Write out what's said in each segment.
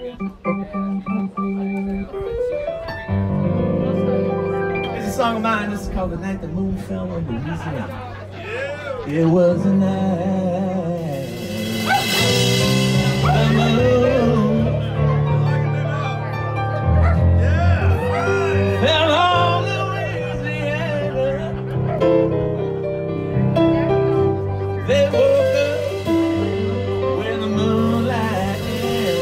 It's a song of mine. This is called "The Night the Moon Fell on Louisiana." It was a night the moon fell on Louisiana. They woke up with the moonlight in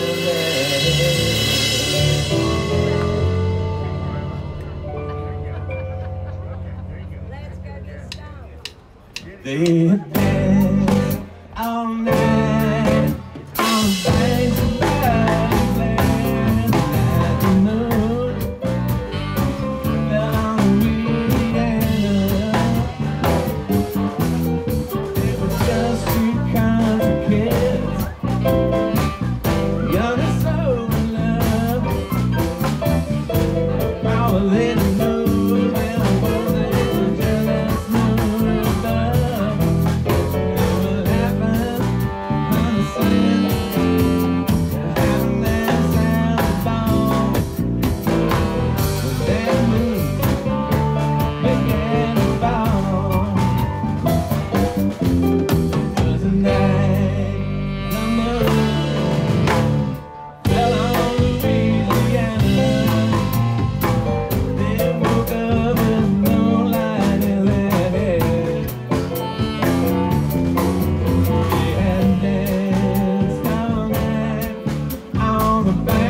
there. They danced all night on the banks of Ireland. The moon fell on Louisiana. They were just two country kids, young and so in love. Probably they didn't know there was a jealous moon above. They were laughing, understanding, having that sound of ball. When that moon began to fall, it was a night the moon fell on Louisiana. They woke up with no light in their head. They had danced all night on the bank